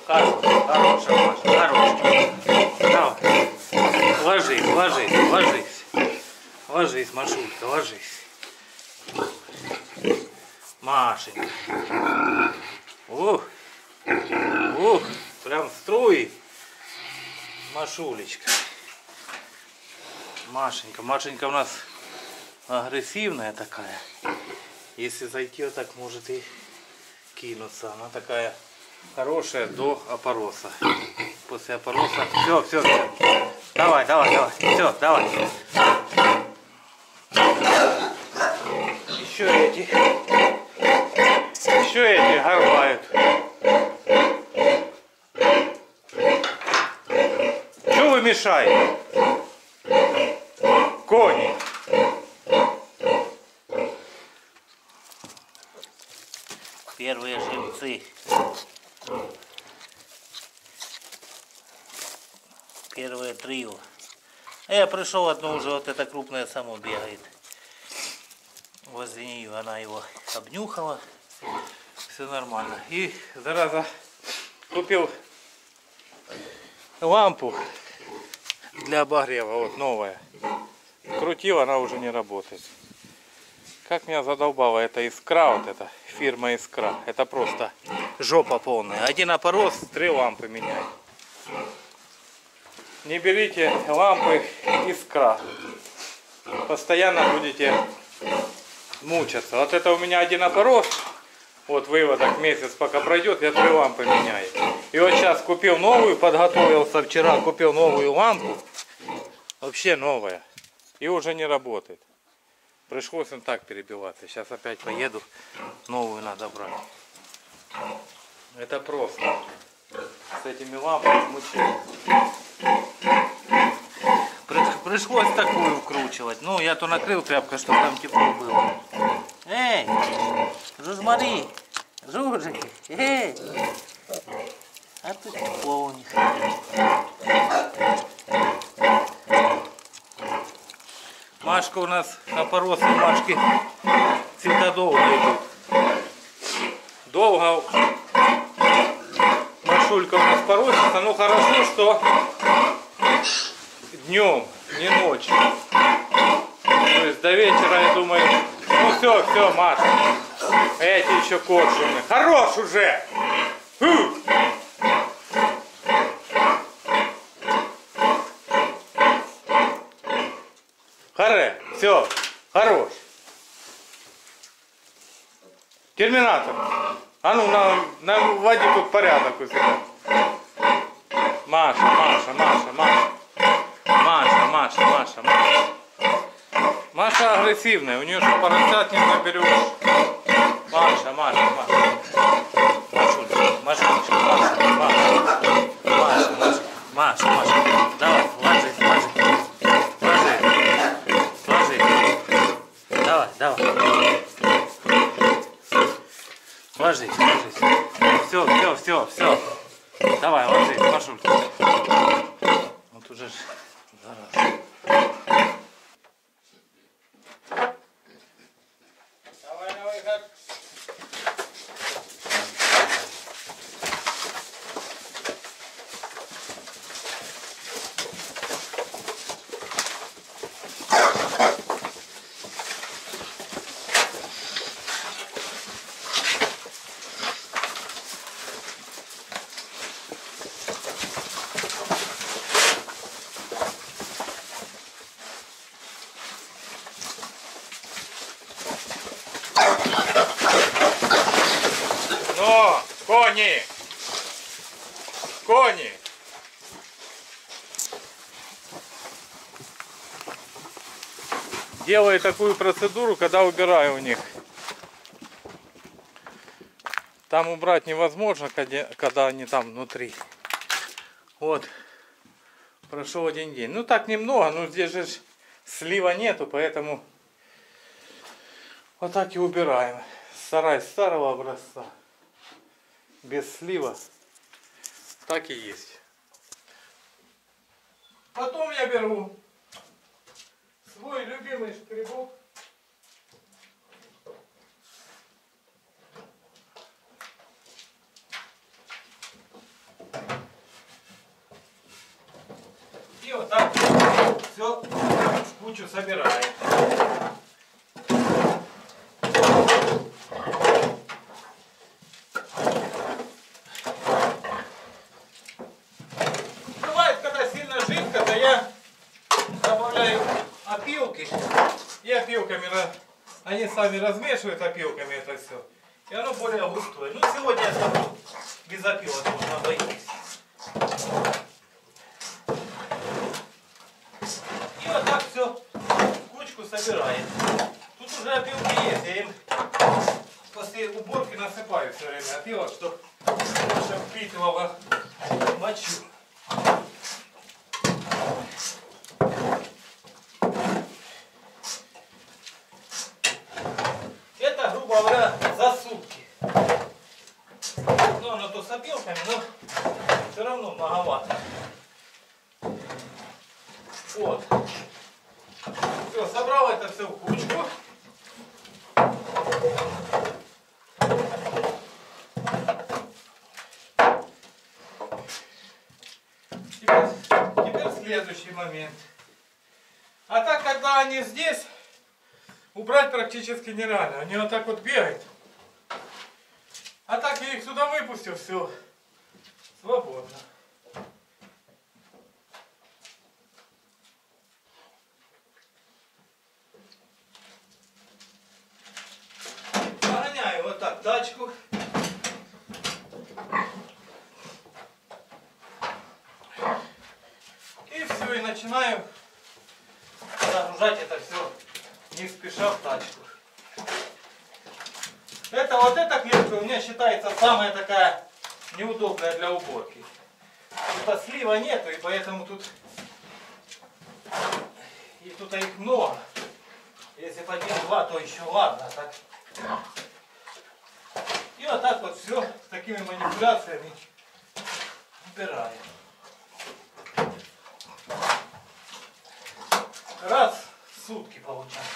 Хорошая, Маша, хорошая. Давай. Ложись, ложись, ложись. Ложись, Машулька, ложись. Машенька. Ух, ух, прям струи. Машулечка. Машенька. Машенька у нас агрессивная такая. Если зайти, вот так может и кинуться. Она такая хорошая до опороса. После опороса. Все, все, все. Давай, давай, давай. Все, давай. Еще эти горбают. Что вы мешаете? Кони. Первые живцы. Первое трио. А я пришел, одно уже вот это крупное само бегает. Возле нее она его обнюхала. Все нормально. И, зараза, купил лампу для обогрева. Вот новая. Крутил, она уже не работает. Как меня задолбала эта Искра, вот эта фирма Искра. Это просто жопа полная. Один опорос, 3 лампы меняет. Не берите лампы Искра. Постоянно будете мучаться. Вот это у меня один опорос. Вот выводок месяц пока пройдет, я 3 лампы меняю. И вот сейчас купил новую, подготовился вчера, купил новую лампу. Вообще новая. И уже не работает. Пришлось он так перебиваться. Сейчас опять поеду. Новую надо брать. Это просто. С этими лампами мучить. Пришлось такую вкручивать. Ну, я то накрыл тряпкой, чтобы там тепло было. Эй, Жужмари, Жужики, эй. А тут тепло у них. Машка у нас опоросы, Машки всегда долго идут. Долго Машулька у нас поросится, но хорошо, что днем, не ночью. То есть до вечера, я думаю, ну все, Маша, эти еще коршуны. Хорош уже! Фу! Харе, все, хорош. Терминатор, а ну наводи тут порядок у себя. Маша, Маша, Маша, Маша. Маша, Маша, Маша, Маша. Маша агрессивная, у нее же поросят не наберешь. Маша, Маша, Маша. Машулька, Машулька, Маша, Маша. Маша, Маша, Маша, Маша. Давай, ложись, ложись. Ложись. Ложись. Давай, давай. Ложись, ложись. Все. Давай, ложись, Машулька. Вот уже зараза. Давай, как. Но, кони! Кони! Делаю такую процедуру, когда убираю у них. Там убрать невозможно, когда они там внутри. Вот. Прошел 1 день. Ну так немного, но здесь же слива нету, поэтому вот так и убираем. Сарай старого образца. Без слива. Так и есть. Потом я беру свой любимый шкребок. кучу собирает. Бывает, когда сильно жидко, то я добавляю опилки. И опилками, они сами размешивают опилками это все. И оно более густое. Ну, сегодня я скажу, без опилок можно обойтись. И вот так все в кучку собираем. Тут уже опилки есть. Я им после уборки насыпаю все время опилок, чтобы больше впитывало мочу. Это, грубо говоря, за сутки. Ну, оно то с опилками, но все равно многовато. Вот. Все, собрал это все в кучку. Теперь следующий момент. А так, когда они здесь, убрать практически нереально. Они вот так вот бегают. А так я их сюда выпустил, все свободно. Погоняю вот так тачку. И все, и начинаю загружать это все не спеша в тачку. Это вот эта клетка у меня считается самая такая неудобная для уборки. Тут слива нету, и поэтому тут их много. Если по 1-2, то еще ладно. Так. И вот так вот все с такими манипуляциями убираем. Раз в сутки получается.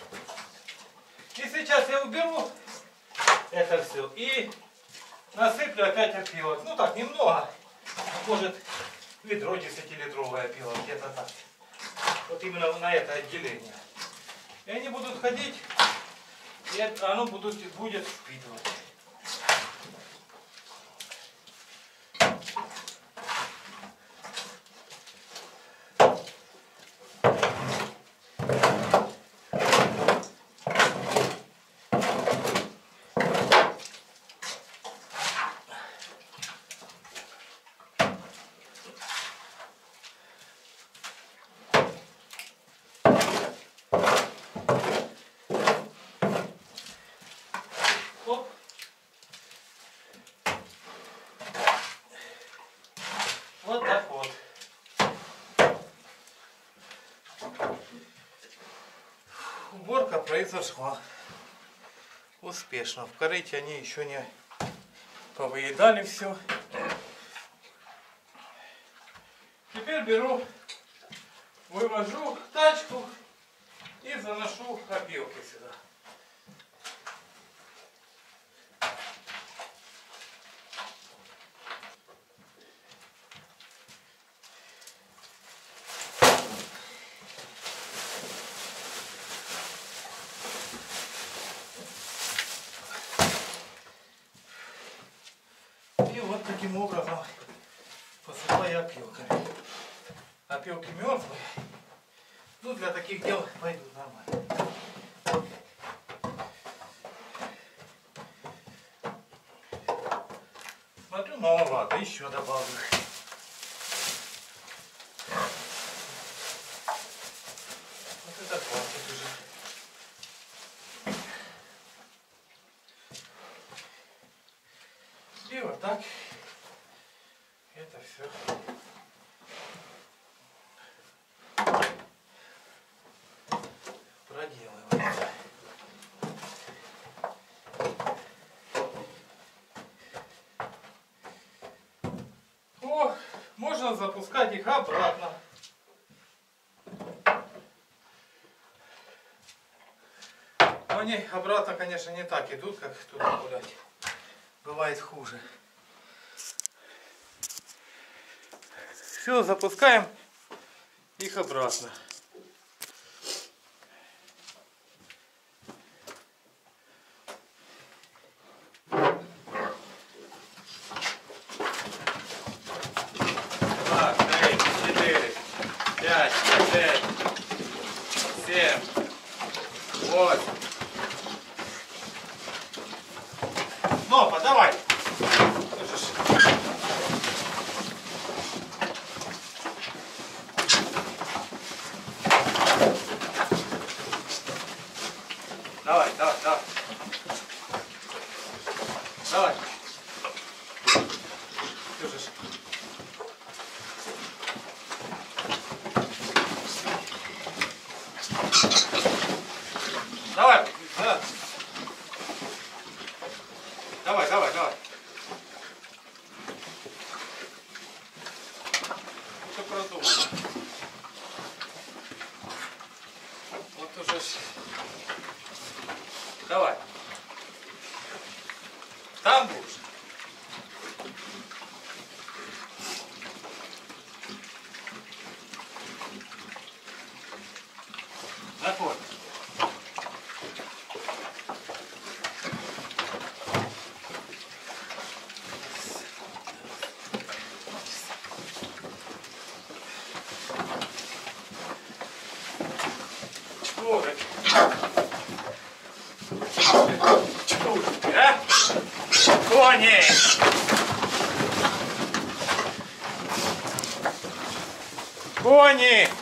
И сейчас я уберу это все и насыплю опять опилок. Ну так, немного. Может, ведро 10-литровое опилок, где-то так. Вот именно на это отделение. И они будут ходить, и оно будет впитывать. Вот так вот. Уборка произошла успешно. В корыте они еще не повыедали все. Теперь беру, вывожу тачку и заношу опилки сюда. И вот таким образом посыпаю опилками. Опилки мертвые. Ну, для таких дел пойдут нормально. Смотрю, маловато, еще добавлю. Вот это хватит уже. И вот так это все проделывается. О, можно запускать их обратно. Но они обратно, конечно, не так идут, как туда гулять. Бывает хуже. Все, запускаем их обратно. Вот. Нопа, давай. Давай, давай, давай. Давай. Держишь. Давай, да. Давай, давай, давай. Все продумано. Вот уже. Давай. Там будешь. Заходи. Чпушки, а? Кони! Кони!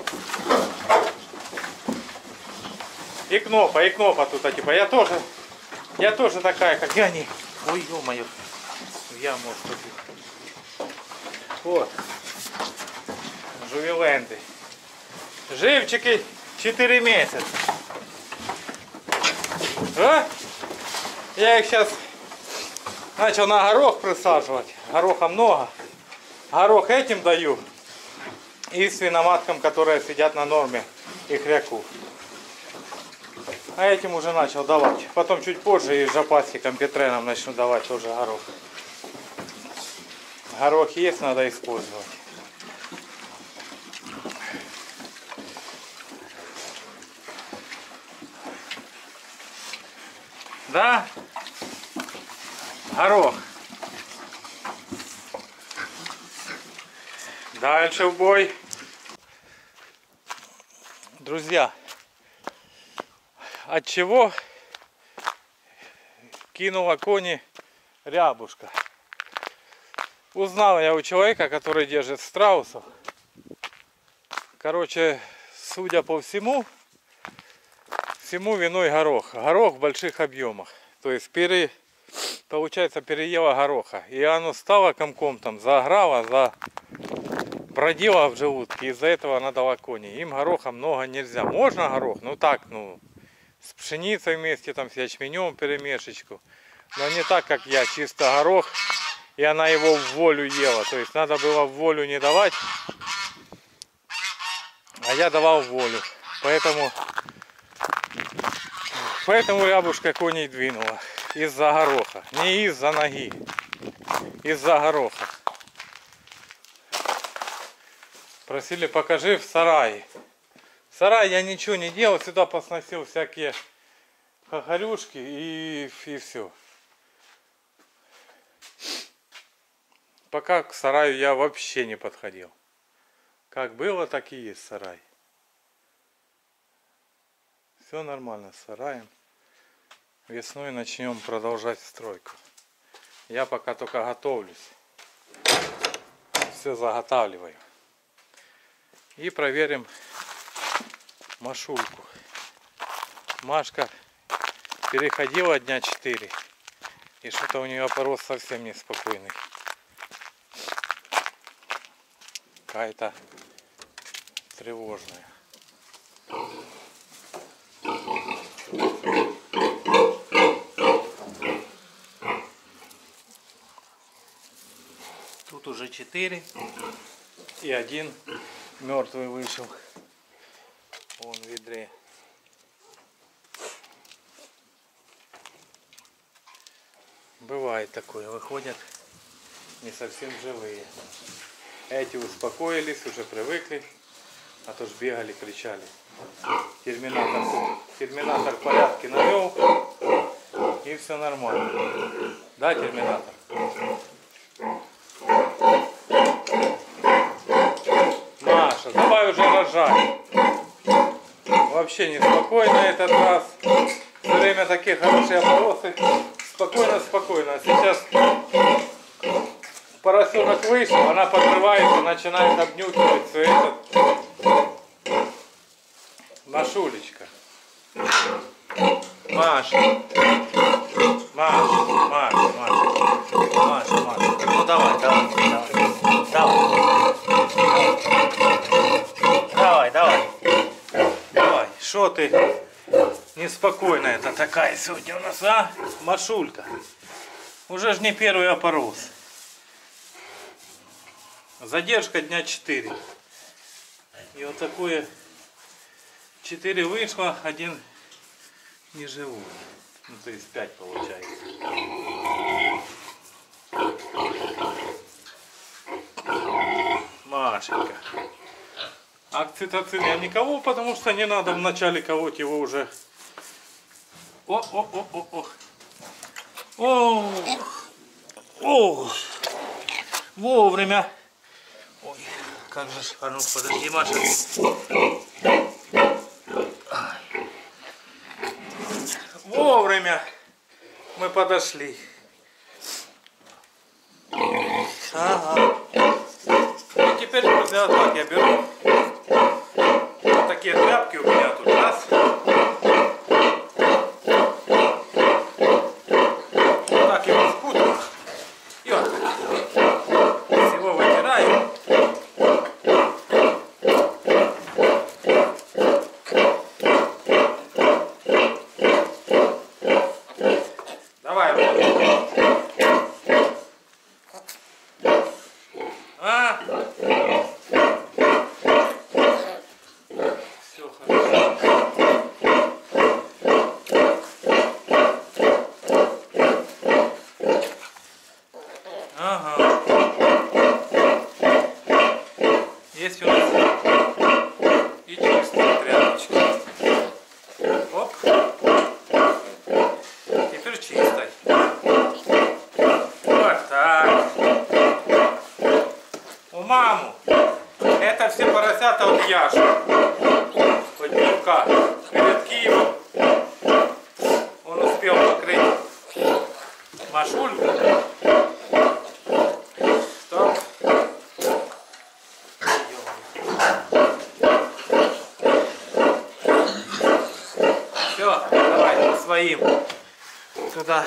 И кнопа тут, типа, я тоже такая, как они. Ой, ё-моё, я может. Вот. Жувиленды. Живчики 4 месяца. А? Я их сейчас начал на горох присаживать. Гороха много. Горох этим даю. И свиноматкам, которые сидят на норме, и хряку. А этим уже начал давать. Потом чуть позже и жопасикам Петренам начну давать тоже горох. Горох есть, надо использовать. Да? Горох. Дальше в бой. Друзья, от чего кинула кони рябушка? Узнал я у человека, который держит страусов. Короче, судя по всему виной горох. Горох в больших объемах. То есть получается переела гороха. И оно стало комком там, заграло, бродила в желудке. Из-за этого она дала кони. Им гороха много нельзя. Можно горох, ну так, с пшеницей вместе, там, с ячменем перемешечку. Но не так, как я, чисто горох. И она его в волю ела. То есть надо было в волю не давать. А я давал в волю. Поэтому рябушка коней двинула. Из-за гороха. Не из-за ноги. Из-за гороха. Просили, покажи в сарае. В сарае я ничего не делал. Сюда посносил всякие хохорюшки и все. Пока к сараю я вообще не подходил. Как было, так и есть сарай. Все нормально с сараем. Весной начнем продолжать стройку. Я пока только готовлюсь. Все заготавливаю. И проверим Машульку. Машка переходила дня 4. И что-то у нее порос совсем неспокойный. Какая-то тревожная. Тут уже 4. И 1 мертвый вышел. Вон в ведре. Бывает такое. Выходят не совсем живые. Эти успокоились, уже привыкли. А то ж бегали, кричали. Терминатор порядки навел. И все нормально. Да, терминатор? Маша, давай уже рожай. вообще неспокойно этот раз. Все время такие хорошие опоросы. Спокойно. Сейчас поросенок вышел, она подрывается, начинает обнюхивать все это. Машулечка. Маша. Ну давай. Что ты неспокойная это такая сегодня у нас, а? Машулька. Уже ж не первый опорос. Задержка дня 4. И вот такое 4 вышло, 1 не живут. Ну то есть 5 получается. Машенька. Окситоцин я никого, потому что не надо вначале колоть его уже. Вовремя. Ой, как же, а ну подожди, Маша. Вовремя мы подошли. Ага. И теперь, друзья, так я беру. Вот такие тряпки у меня тут. Раз. Вот так его скутаю. И вот так. Всего вытираю. Давай, все хорошо. Ага. Есть у нас и чистые тряпочки. Оп. Теперь чистой. Вот так. У маму. Это все поросята от Яши. От Дневка. Перед Киевом. Он успел покрыть Машульку. Стоп. Все, давай своим туда.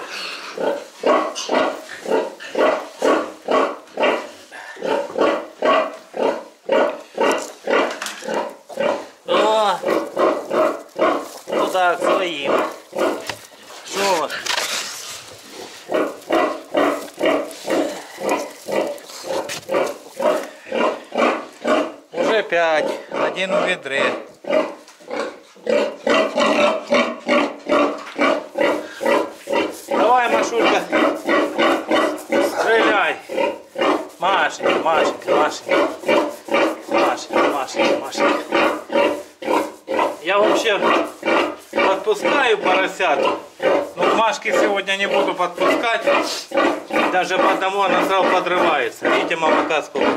О, туда к своим. Что? Уже 5, 1 в ведре. Давай, Машулька, стреляй. Машенька. Я вообще подпускаю поросят, но к Машке сегодня не буду подпускать. Даже по одному она сразу подрывается. Видите, молока сколько?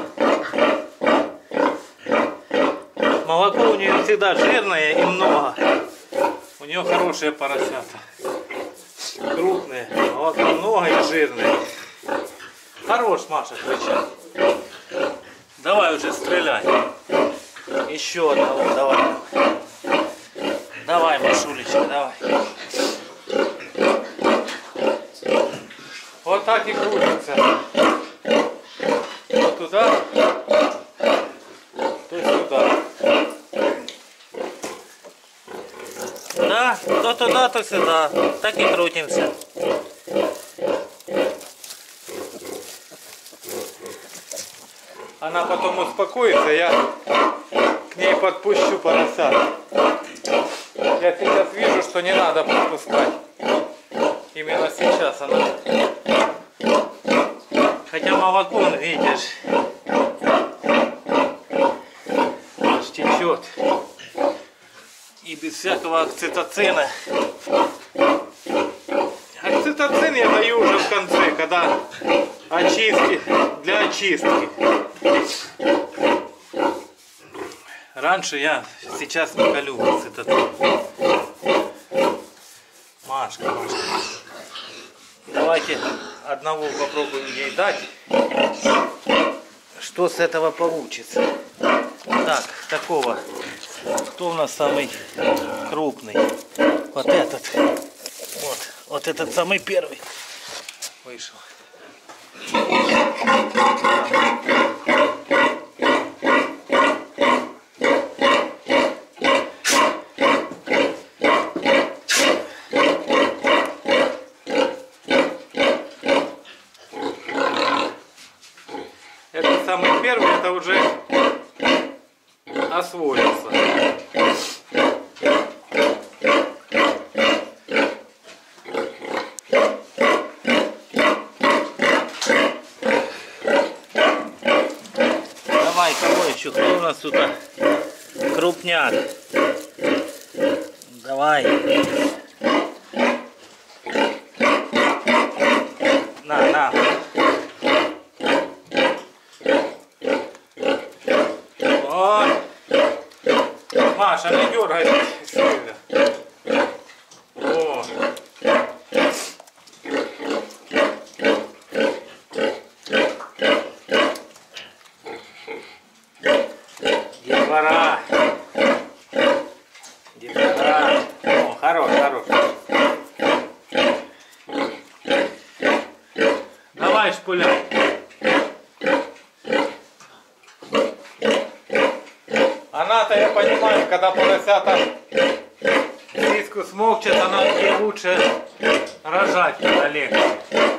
Молоко у нее всегда жирное и много. У нее хорошие поросята. Крупные, молока много и жирные. Хорош, Маша, кричать. Давай уже стреляй. Еще одного, давай. Давай, Машулечка, давай. Вот так и крутится. То туда, то сюда. Да, то туда, то сюда. Так и крутимся. Она потом успокоится, я к ней подпущу поросят. Я сейчас вижу, что не надо подпускать. Именно сейчас она. Хотя молоко, видишь, аж течет. И без всякого окситоцина. Окситоцин я даю уже в конце, когда очистки, для очистки. Раньше я, сейчас не колю вот этот. Машка. Давайте одного попробуем ей дать. Что с этого получится? Так, такого. Кто у нас самый крупный? Вот этот. Вот этот самый первый вышел. Это самый первый, это уже освоился. Давай, кого еще? Кто у нас тут? Крупняк. Давай. На. Ой. Маша, не дергай сильно. О. Детвора. О, хорош. Давай шпуляй. Она-то, я понимаю, когда поросята сиску смокчет, она ей лучше рожать, когда легче.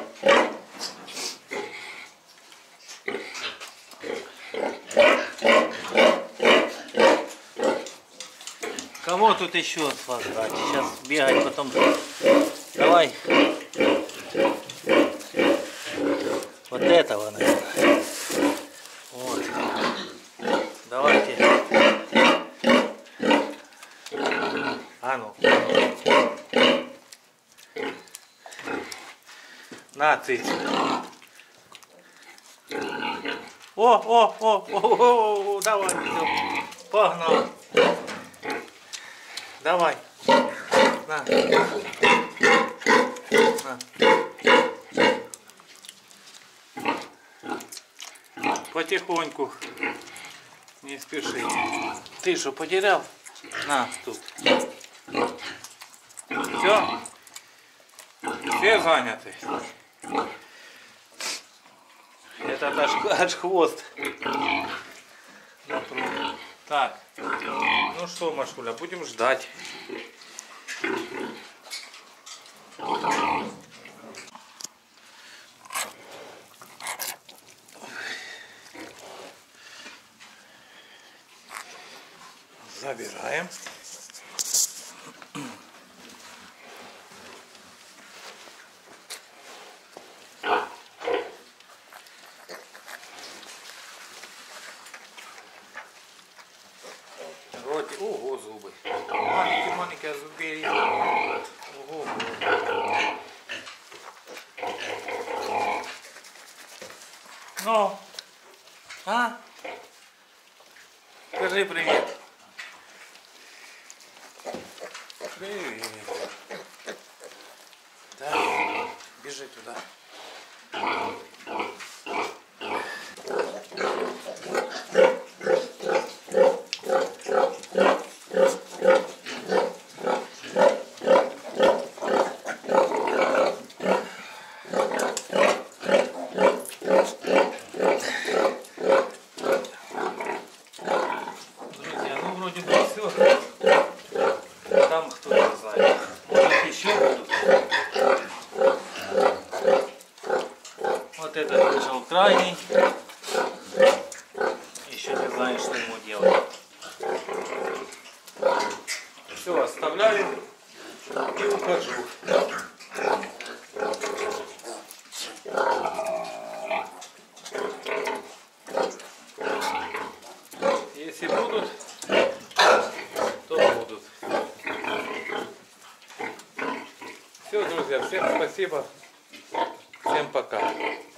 Кого тут еще создать? Сейчас бегать потом. Давай. Вот этого, наверное. Вот. Давайте. А ну. На ты. О, давай, все. Погнал. Давай. На. Потихоньку. Не спеши. Ты что, потерял? На, тут. Все? Все заняты. Это аж хвост. Так. Ну что, Машуля, будем ждать. Забираем. Ого, зубы. Маленькие зубы. Ого. Ну, а? Скажи привет. Привет. Да, бежи туда. Там кто-то знает. Может еще будут. Вот этот вышел крайний. Еще не знаю, что ему делать. Все, оставляю и ухожу. Если будут, то будут. Все, друзья, всем спасибо. Всем пока.